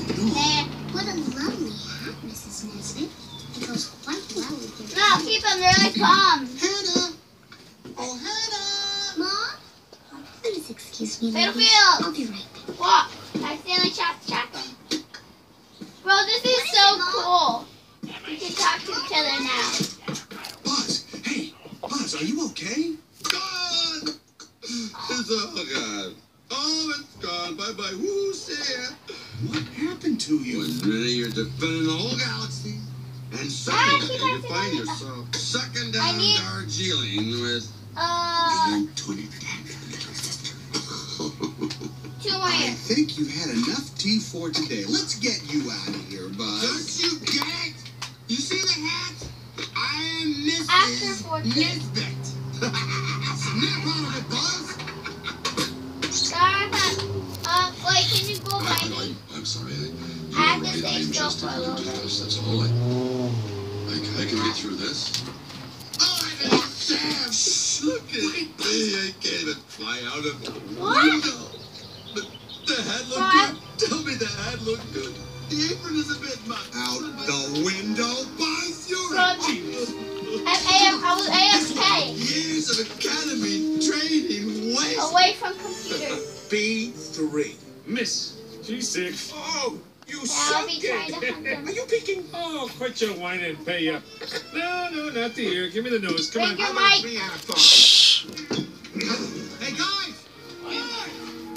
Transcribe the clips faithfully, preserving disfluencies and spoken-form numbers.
Nah. What a lovely hat, Missus Nesbit. It goes quite well with your... No, keep him really calm. Hannah! Oh, Hannah! Mom? Please excuse me, Battlefield! ladies. I'll be right back. What? I accidentally shot the shotgun. Bro, this is so cool. We can talk to each other now. Buzz! Hey! Buzz, are you okay? Gone! It's all gone. Oh, it's gone. Bye-bye. Woo, see ya. What happened to you? One minute you're defending the whole galaxy, and Ah, suddenly keep you on find defending- yourself sucking I down need- Darjeeling with... Uh, Antoinette, little sister. two more I years. think you've had enough tea for today. Let's get you out of here, Buzz. Don't you get it? You see the hat? I am Missus After fourteen. Nesbit. Snap out of it, Buzz. Sorry, but, uh, wait, can you go by me? I'm sorry. I have to stay still for a little bit. That's all. I, I, I can get through this. Oh, Sam! Look at me. I can't even fly out of the What? window. The, the hat looked What? good. Tell me the hat looked good. The apron is a bit much. Out the window, Buzz. You're Bro, a genius. I'm A M, I was A F K. Years of academy training waste. Away from computer. B three. Miss, she's sick. Oh, you I'll be suck trying to hunt it. them. Are you peeking? Oh, quit your whine and pay up. No, no, not the ear. Give me the nose. Come Bring on. your mic. Me out of Shh. Hey, guys! Hey!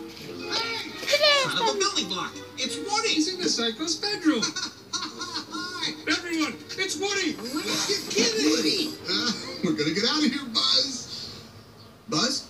Come Son of a building block. It's Woody. He's in the psycho's bedroom. Hi. Everyone, it's Woody. What are you kidding? Woody. Uh, we're gonna get out of here, Buzz. Buzz?